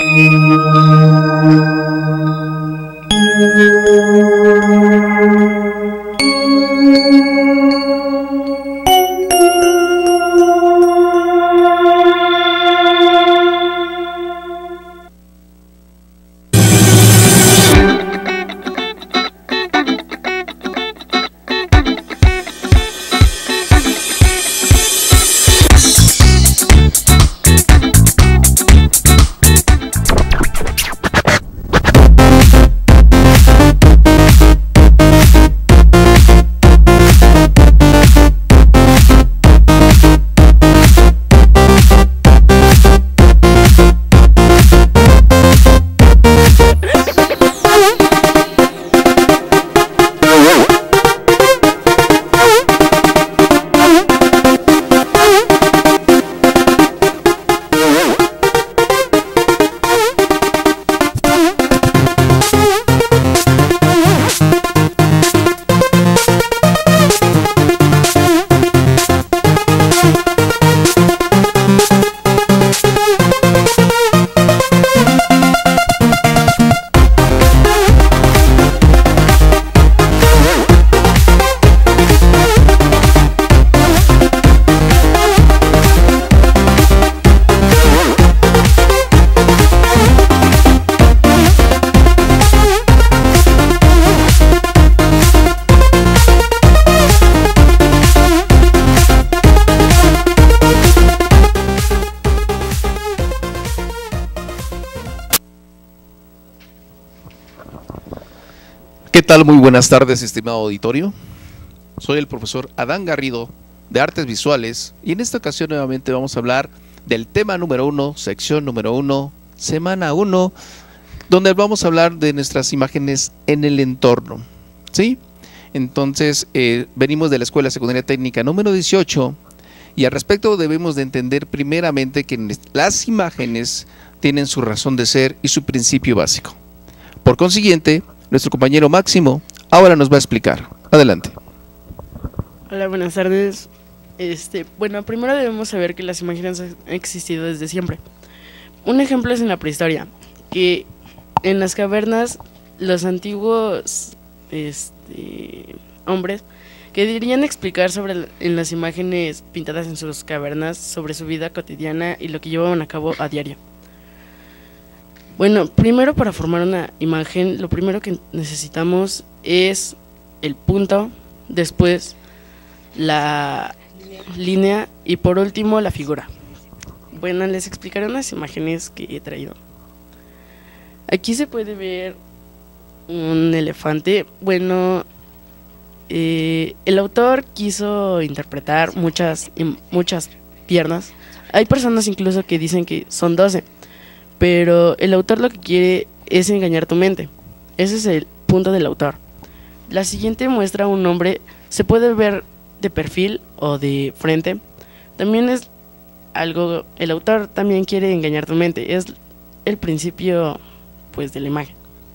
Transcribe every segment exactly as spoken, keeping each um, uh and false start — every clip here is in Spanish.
¿Qué tal? Muy buenas tardes, estimado auditorio. Soy el profesor Adán Garrido de Artes Visuales y en esta ocasión nuevamente vamos a hablar del tema número uno, sección número uno, semana uno, donde vamos a hablar de nuestras imágenes en el entorno, ¿sí? Entonces, eh, venimos de la Escuela Secundaria Técnica número dieciocho y al respecto debemos de entender primeramente que las imágenes tienen su razón de ser y su principio básico. Por consiguiente, nuestro compañero Máximo ahora nos va a explicar. Adelante. Hola, buenas tardes. Este, bueno, primero debemos saber que las imágenes han existido desde siempre. Un ejemplo es en la prehistoria, que en las cavernas los antiguos este, hombres querían explicar sobre en las imágenes pintadas en sus cavernas sobre su vida cotidiana y lo que llevaban a cabo a diario. Bueno, primero para formar una imagen, lo primero que necesitamos es el punto, después la línea y por último la figura. Bueno, les explicaré unas imágenes que he traído. Aquí se puede ver un elefante. Bueno, eh, el autor quiso interpretar muchas, muchas piernas. Hay personas incluso que dicen que son doce. Pero el autor lo que quiere es engañar tu mente. Ese es el punto del autor. La siguiente muestra un hombre, se puede ver de perfil o de frente. También es algo, el autor también quiere engañar tu mente. Es el principio, pues, de la imagen.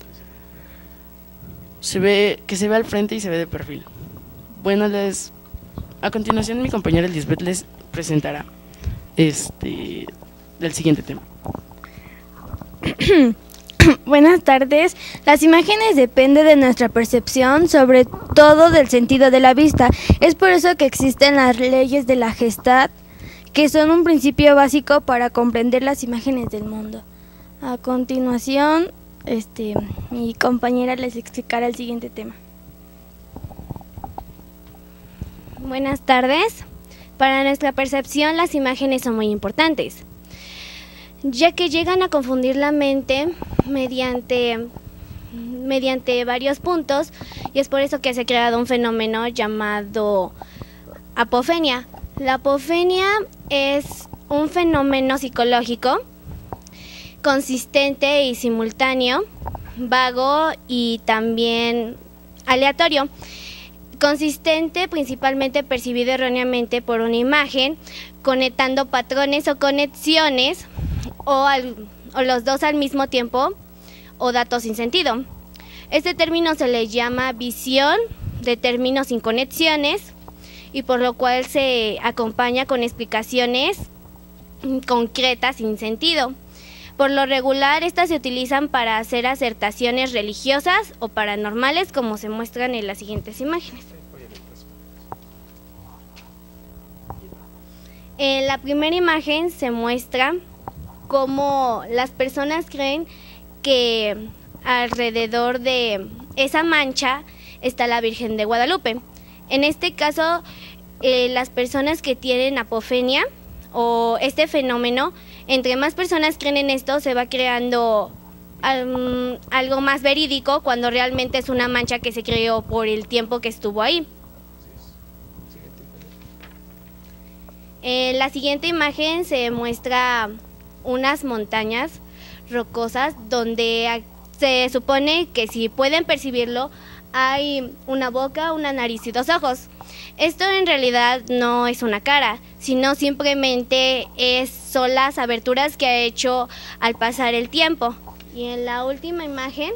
Se ve, que se ve al frente y se ve de perfil. Bueno, les, a continuación mi compañera Lisbeth les presentará este, el siguiente tema. Buenas tardes. Las imágenes dependen de nuestra percepción, sobre todo del sentido de la vista. Es por eso que existen las leyes de la Gestalt, que son un principio básico para comprender las imágenes del mundo. A continuación, este, mi compañera les explicará el siguiente tema. Buenas tardes. Para nuestra percepción, las imágenes son muy importantes, ya que llegan a confundir la mente mediante, mediante varios puntos, y es por eso que se ha creado un fenómeno llamado apofenia. La apofenia es un fenómeno psicológico consistente y simultáneo, vago y también aleatorio. Consistente, principalmente percibido erróneamente por una imagen, conectando patrones o conexiones, o, al, o los dos al mismo tiempo, o datos sin sentido. Este término se le llama visión de términos sin conexiones, y por lo cual se acompaña con explicaciones concretas sin sentido. Por lo regular, estas se utilizan para hacer acertaciones religiosas o paranormales, como se muestran en las siguientes imágenes. En la primera imagen se muestra cómo las personas creen que alrededor de esa mancha está la Virgen de Guadalupe. En este caso, eh, las personas que tienen apofenia o este fenómeno, entre más personas creen en esto, se va creando um, algo más verídico cuando realmente es una mancha que se creó por el tiempo que estuvo ahí. En la siguiente imagen se muestra unas montañas rocosas donde se supone que, si pueden percibirlo, hay una boca, una nariz y dos ojos. Esto en realidad no es una cara, sino simplemente es, son las aberturas que ha hecho al pasar el tiempo. Y en la última imagen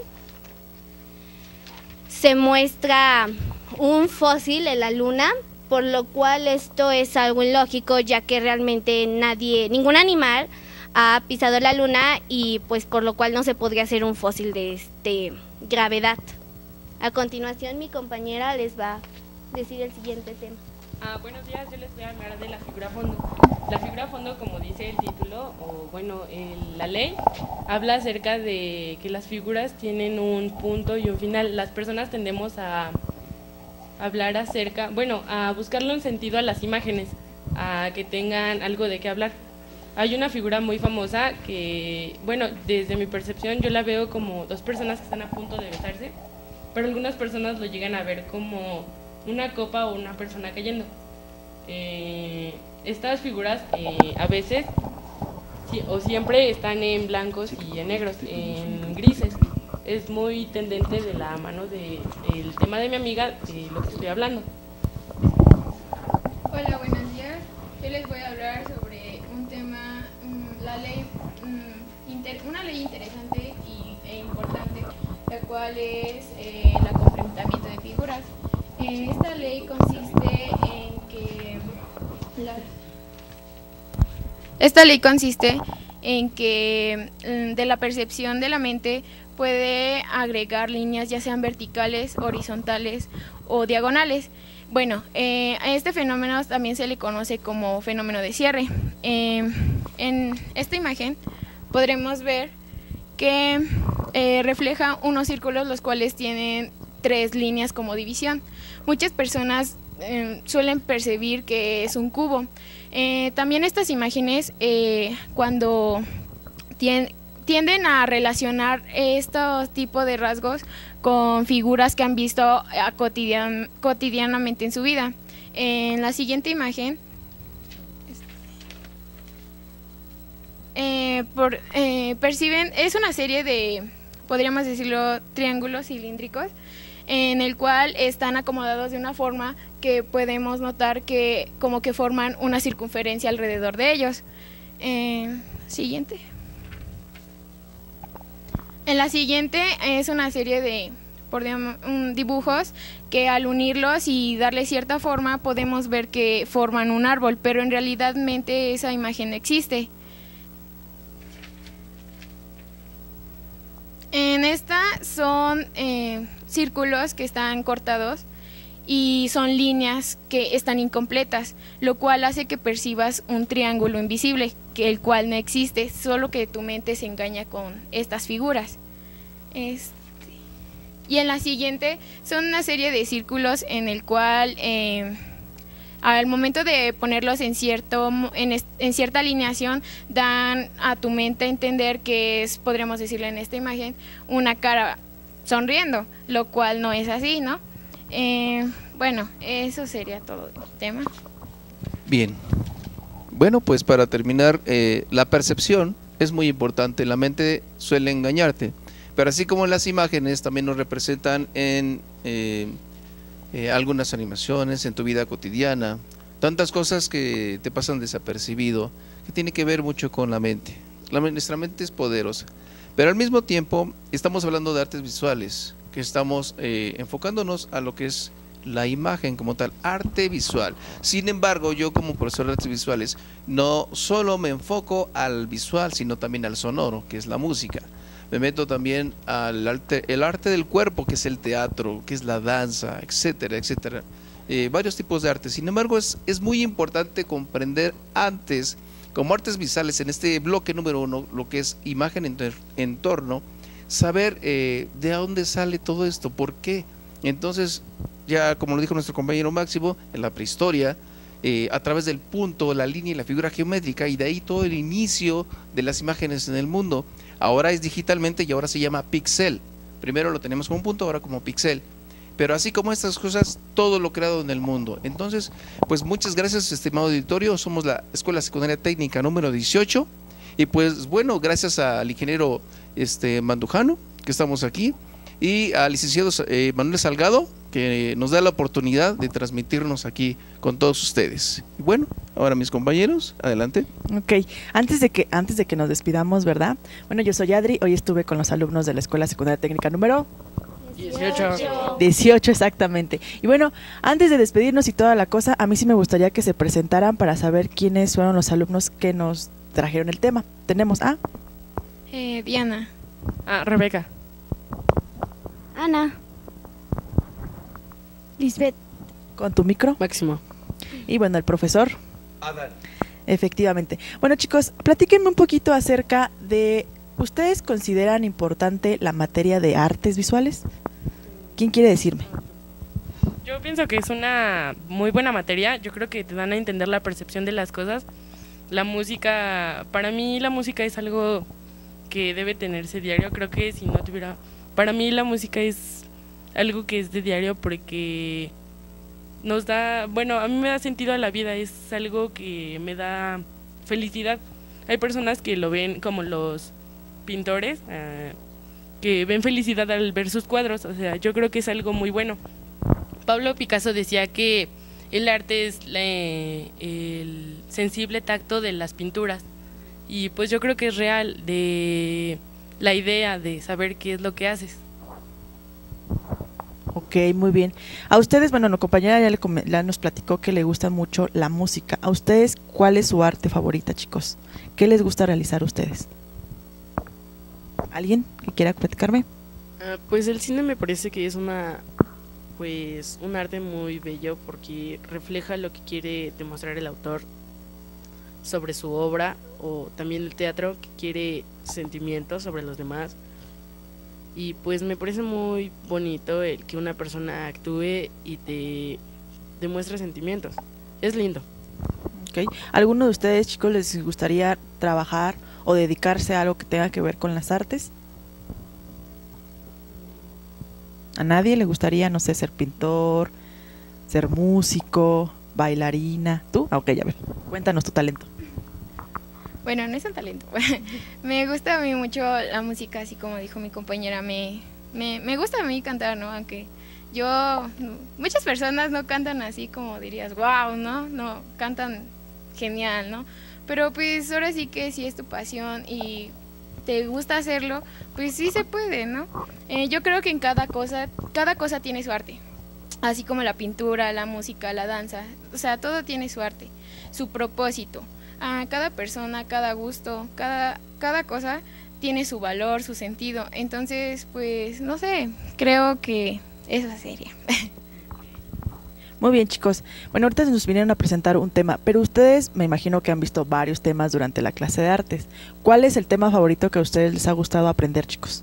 se muestra un fósil en la luna, por lo cual esto es algo ilógico, ya que realmente nadie, ningún animal ha pisado la luna, y pues por lo cual no se podría hacer un fósil de este gravedad. A continuación, mi compañera les va a decir el siguiente tema. Ah, buenos días, yo les voy a hablar de la figura fondo. La figura fondo, como dice el título, o bueno, el, la ley, habla acerca de que las figuras tienen un punto y un final. Las personas tendemos a hablar acerca, bueno, a buscarle un sentido a las imágenes, a que tengan algo de qué hablar. Hay una figura muy famosa que, bueno, desde mi percepción yo la veo como dos personas que están a punto de besarse, pero algunas personas lo llegan a ver como una copa o una persona cayendo. Eh, estas figuras eh, a veces sí, o siempre están en blancos y en negros, en grises. Es muy tendente de la mano del tema de mi amiga, de lo que estoy hablando. Hola, buenos días. Yo les voy a hablar sobre un tema, um, la ley, um, inter, una ley interesante y, e importante, la cual es eh, el complementamiento de figuras. Eh, esta ley consiste en que la, esta ley consiste en que um, de la percepción de la mente puede agregar líneas, ya sean verticales, horizontales o diagonales. Bueno, eh, a este fenómeno también se le conoce como fenómeno de cierre. Eh, en esta imagen podremos ver que eh, refleja unos círculos, los cuales tienen tres líneas como división. Muchas personas eh, suelen percibir que es un cubo. Eh, también estas imágenes, eh, cuando tienen tienden a relacionar estos tipos de rasgos con figuras que han visto a cotidian, cotidianamente en su vida. En la siguiente imagen, eh, por, eh, perciben, es una serie de, podríamos decirlo, triángulos cilíndricos, en el cual están acomodados de una forma que podemos notar que como que forman una circunferencia alrededor de ellos. Eh, siguiente. En la siguiente es una serie de por digamos, um, dibujos que al unirlos y darle cierta forma podemos ver que forman un árbol, pero en realidad esa imagen no existe. En esta son eh, círculos que están cortados y son líneas que están incompletas, lo cual hace que percibas un triángulo invisible, que el cual no existe, solo que tu mente se engaña con estas figuras. Este, y en la siguiente son una serie de círculos en el cual eh, al momento de ponerlos en, cierto, en, en cierta alineación dan a tu mente a entender que es, podríamos decirlo en esta imagen, una cara sonriendo, lo cual no es así, ¿no? Eh, bueno, eso sería todo el tema. Bien. Bueno, pues para terminar, eh, la percepción es muy importante. La mente suele engañarte, pero así como las imágenes también nos representan en eh, eh, algunas animaciones, en tu vida cotidiana, tantas cosas que te pasan desapercibido, que tiene que ver mucho con la mente. La, nuestra mente es poderosa, pero al mismo tiempo estamos hablando de artes visuales, que estamos eh, enfocándonos a lo que es la imagen como tal, arte visual. Sin embargo, yo como profesor de artes visuales no solo me enfoco al visual, sino también al sonoro, que es la música. Me meto también al arte, el arte del cuerpo, que es el teatro, que es la danza, etcétera, etcétera. Eh, varios tipos de arte. Sin embargo, es, es muy importante comprender antes, como artes visuales, en este bloque número uno, lo que es imagen en entorno, saber eh, de dónde sale todo esto, por qué. Entonces, ya como lo dijo nuestro compañero Máximo, en la prehistoria, eh, a través del punto, la línea y la figura geométrica, y de ahí todo el inicio de las imágenes en el mundo. Ahora es digitalmente y ahora se llama pixel. Primero lo tenemos como punto, ahora como pixel. Pero así como estas cosas, todo lo creado en el mundo. Entonces, pues muchas gracias, estimado auditorio. Somos la Escuela Secundaria Técnica número dieciocho. Y pues bueno, gracias al ingeniero este, Mandujano, que estamos aquí, y al licenciado eh, Manuel Salgado, que nos da la oportunidad de transmitirnos aquí con todos ustedes. Y bueno, ahora mis compañeros, adelante. Ok, antes de que antes de que nos despidamos, ¿verdad? Bueno, yo soy Adri, hoy estuve con los alumnos de la Escuela Secundaria Técnica número dieciocho. dieciocho, exactamente. Y bueno, antes de despedirnos y toda la cosa, a mí sí me gustaría que se presentaran para saber quiénes fueron los alumnos que nos trajeron el tema. Tenemos a Eh, Diana. Ah, Rebeca. Ana. Lisbeth. con tu micro. Máximo. Y bueno, el profesor. Adán. Efectivamente. Bueno, chicos, platíquenme un poquito acerca de, ¿ustedes consideran importante la materia de artes visuales? ¿Quién quiere decirme? Yo pienso que es una muy buena materia. Yo creo que te dan a entender la percepción de las cosas. La música, para mí la música es algo que debe tenerse diario. Creo que si no tuviera, para mí la música es algo que es de diario porque nos da, bueno, a mí me da sentido a la vida, es algo que me da felicidad. Hay personas que lo ven como los pintores, uh, que ven felicidad al ver sus cuadros. O sea, yo creo que es algo muy bueno. Pablo Picasso decía que el arte es la, el sensible tacto de las pinturas, y pues yo creo que es real, de la idea de saber qué es lo que haces. Ok, muy bien. A ustedes, bueno, la compañera ya, le, ya nos platicó que le gusta mucho la música. ¿A ustedes cuál es su arte favorita, chicos? ¿Qué les gusta realizar a ustedes? ¿Alguien que quiera platicarme? Uh, pues el cine me parece que es una, pues, un arte muy bello porque refleja lo que quiere demostrar el autor sobre su obra, o también el teatro que quiere sentimientos sobre los demás. Y pues me parece muy bonito el que una persona actúe y te demuestre sentimientos. Es lindo. Okay. ¿Alguno de ustedes, chicos, les gustaría trabajar o dedicarse a algo que tenga que ver con las artes? ¿A nadie le gustaría, no sé, ser pintor, ser músico, bailarina? ¿Tú? Ah, ok, ya ver. Cuéntanos tu talento. Bueno, no es un talento. Me gusta a mí mucho la música, así como dijo mi compañera. Me, me, me gusta a mí cantar, ¿no? Aunque yo, muchas personas no cantan así como dirías, wow, ¿no? No, cantan genial, ¿no? Pero pues ahora sí que si es tu pasión y te gusta hacerlo, pues sí se puede, ¿no? Eh, yo creo que en cada cosa, cada cosa tiene su arte. Así como la pintura, la música, la danza. O sea, todo tiene su arte, su propósito. A cada persona, cada gusto, cada, cada cosa tiene su valor, su sentido. Entonces, pues, no sé, creo que eso sería. Muy bien, chicos. Bueno, ahorita nos vinieron a presentar un tema, pero ustedes me imagino que han visto varios temas durante la clase de artes. ¿Cuál es el tema favorito que a ustedes les ha gustado aprender, chicos?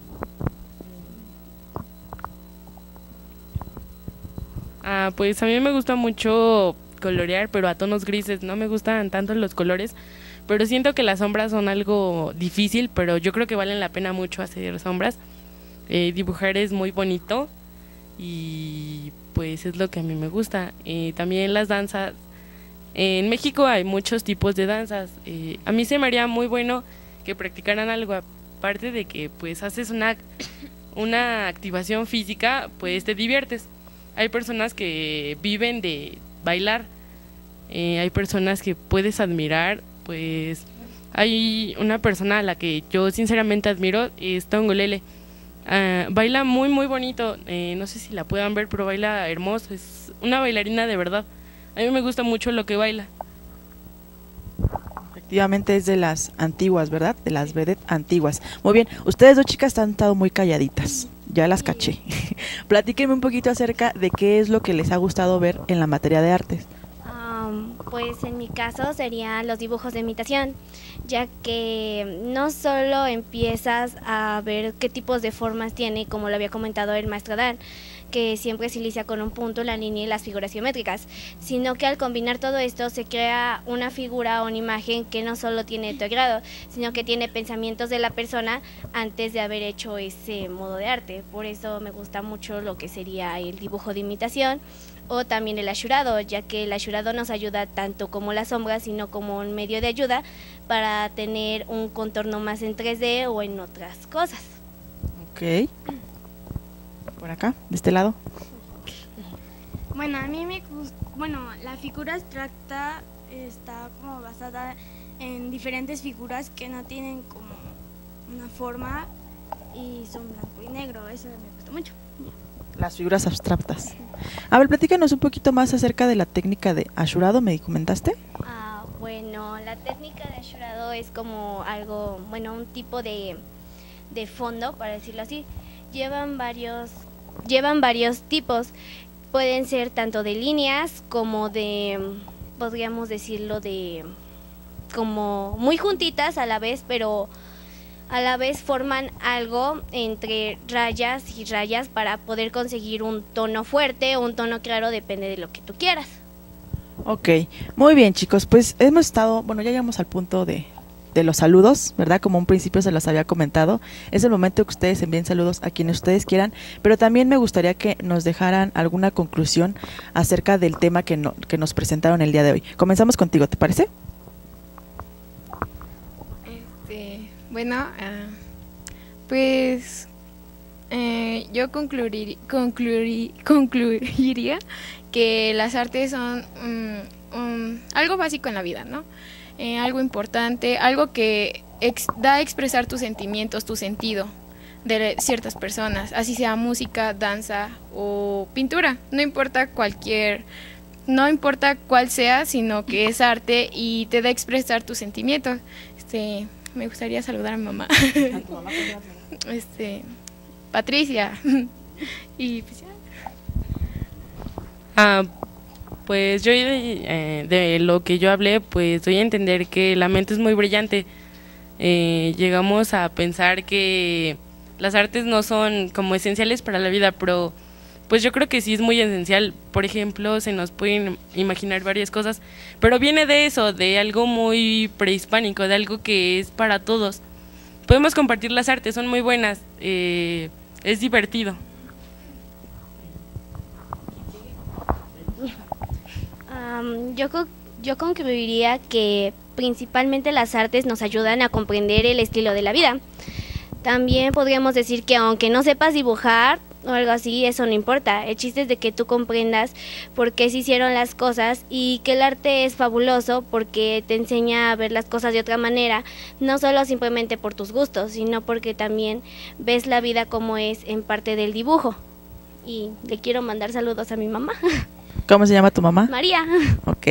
Ah, pues a mí me gusta mucho colorear, pero a tonos grises. No me gustan tanto los colores, pero siento que las sombras son algo difícil, pero yo creo que valen la pena mucho hacer sombras. Eh, dibujar es muy bonito y pues es lo que a mí me gusta. Eh, también las danzas. Eh, en México hay muchos tipos de danzas. Eh, a mí se me haría muy bueno que practicaran algo, aparte de que pues haces una, una activación física, pues te diviertes. Hay personas que viven de bailar, eh, hay personas que puedes admirar, pues hay una persona a la que yo sinceramente admiro, es Tongolele. Uh, baila muy muy bonito, eh, no sé si la puedan ver, pero baila hermoso, es una bailarina de verdad. A mí me gusta mucho lo que baila. Efectivamente es de las antiguas, ¿verdad? De las vedettes antiguas. Muy bien, ustedes dos chicas han estado muy calladitas, ya las caché. Platíquenme un poquito acerca de qué es lo que les ha gustado ver en la materia de artes. Um, pues en mi caso serían los dibujos de imitación, ya que no solo empiezas a ver qué tipos de formas tiene, como lo había comentado el maestro Dan, que siempre se inicia con un punto, la línea y las figuras geométricas, sino que al combinar todo esto se crea una figura o una imagen que no solo tiene tu agrado, sino que tiene pensamientos de la persona antes de haber hecho ese modo de arte. Por eso me gusta mucho lo que sería el dibujo de imitación o también el ashurado, ya que el ashurado nos ayuda tanto como la sombra, sino como un medio de ayuda para tener un contorno más en tres D o en otras cosas. Ok. Por acá, de este lado. Bueno, a mí me gusta, bueno, la figura abstracta está como basada en diferentes figuras que no tienen como una forma y son blanco y negro, eso me gusta mucho. Las figuras abstractas. A ver, platícanos un poquito más acerca de la técnica de ashurado, ¿me comentaste? Ah, bueno, la técnica de ashurado es como algo, bueno, un tipo de, de fondo, para decirlo así. Llevan varios, llevan varios tipos, pueden ser tanto de líneas como de, podríamos decirlo, de como muy juntitas a la vez, pero a la vez forman algo entre rayas y rayas para poder conseguir un tono fuerte o un tono claro, depende de lo que tú quieras. Ok, muy bien chicos, pues hemos estado, bueno ya llegamos al punto de, de los saludos, ¿verdad? Como un principio se los había comentado, es el momento que ustedes envíen saludos a quienes ustedes quieran, pero también me gustaría que nos dejaran alguna conclusión acerca del tema que, no, que nos presentaron el día de hoy. Comenzamos contigo, ¿te parece? Este, bueno, uh, pues eh, yo concluir, concluir, concluiría que las artes son um, um, algo básico en la vida, ¿no? Eh, algo importante, algo que ex, da a expresar tus sentimientos, tu sentido de ciertas personas, así sea música, danza o pintura, no importa cualquier, no importa cuál sea, sino que es arte y te da a expresar tus sentimientos. Este, me gustaría saludar a mi mamá. ¿A tu mamá? Este, Patricia. Y pues ya. Ah, pues yo eh, de lo que yo hablé, pues doy a entender que la mente es muy brillante. Eh, llegamos a pensar que las artes no son como esenciales para la vida, pero pues yo creo que sí es muy esencial. Por ejemplo, se nos pueden imaginar varias cosas, pero viene de eso, de algo muy prehispánico, de algo que es para todos. Podemos compartir las artes, son muy buenas, eh, es divertido. Um, yo, yo concluiría que principalmente las artes nos ayudan a comprender el estilo de la vida. También podríamos decir que aunque no sepas dibujar o algo así, eso no importa. El chiste es de que tú comprendas por qué se hicieron las cosas y que el arte es fabuloso porque te enseña a ver las cosas de otra manera, no solo simplemente por tus gustos, sino porque también ves la vida como es en parte del dibujo. Y le quiero mandar saludos a mi mamá. ¿Cómo se llama tu mamá? María. Ok.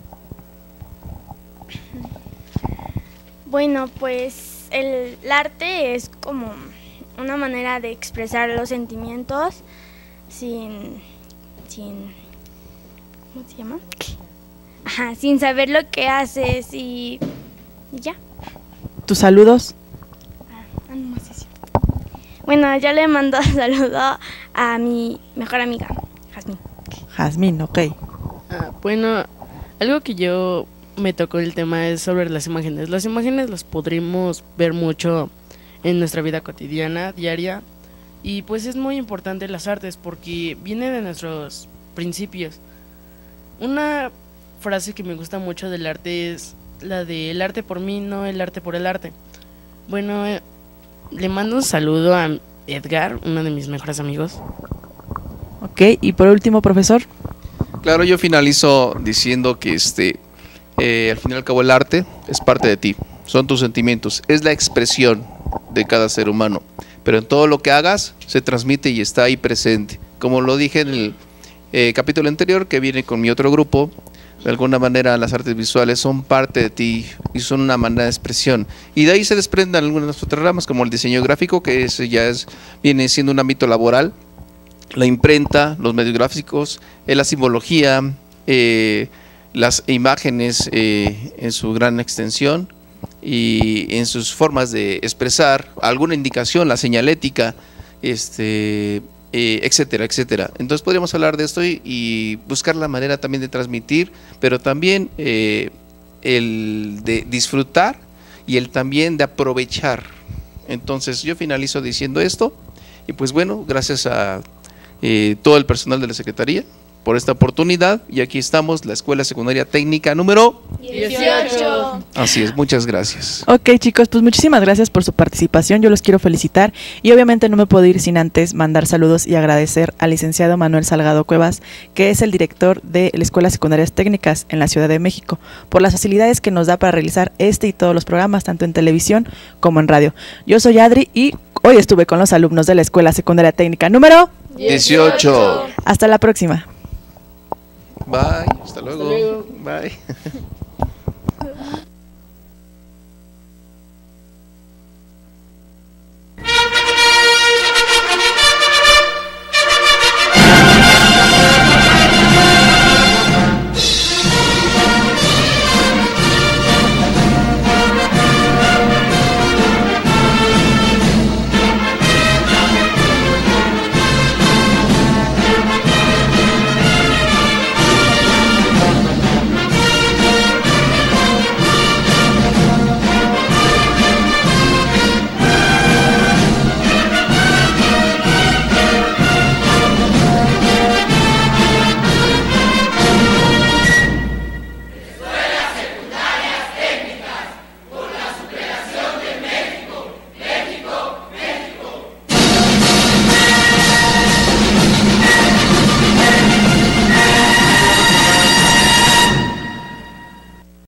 Bueno, pues el, el arte es como una manera de expresar los sentimientos sin, sin, ¿cómo se llama? Ajá, sin saber lo que haces y, y ya. ¿Tus saludos? Ah, no más eso. Bueno, yo le mando saludo a mi mejor amiga, Jazmín. Jazmín, ok. Ah, bueno, algo que yo me tocó el tema es sobre las imágenes. Las imágenes las podremos ver mucho en nuestra vida cotidiana, diaria, y pues es muy importante las artes porque viene de nuestros principios. Una frase que me gusta mucho del arte es la de el arte por mí, no el arte por el arte. Bueno, eh, le mando un saludo a Edgar, uno de mis mejores amigos. Ok, y por último, profesor. Claro, yo finalizo diciendo que este, eh, al fin y al cabo el arte es parte de ti, son tus sentimientos, es la expresión de cada ser humano, pero en todo lo que hagas se transmite y está ahí presente. Como lo dije en el eh, capítulo anterior, que viene con mi otro grupo, de alguna manera las artes visuales son parte de ti y son una manera de expresión. Y de ahí se desprenden algunas otras ramas, como el diseño gráfico, que ese ya es, viene siendo un ámbito laboral, la imprenta, los medios gráficos, eh, la simbología, eh, las imágenes eh, en su gran extensión y en sus formas de expresar alguna indicación, la señalética, este, eh, etcétera, etcétera. Entonces podríamos hablar de esto y, y buscar la manera también de transmitir, pero también eh, el de disfrutar y el también de aprovechar. Entonces yo finalizo diciendo esto y pues bueno, gracias a eh, todo el personal de la Secretaría por esta oportunidad, y aquí estamos, la Escuela Secundaria Técnica número dieciocho. Así es, muchas gracias. Ok, chicos, pues muchísimas gracias por su participación, yo los quiero felicitar y obviamente no me puedo ir sin antes mandar saludos y agradecer al licenciado Manuel Salgado Cuevas, que es el director de la Escuela Secundarias Técnicas en la Ciudad de México, por las facilidades que nos da para realizar este y todos los programas, tanto en televisión como en radio. Yo soy Adri y hoy estuve con los alumnos de la Escuela Secundaria Técnica número dieciocho. Hasta la próxima. Bye, hasta luego. Hasta luego. Bye.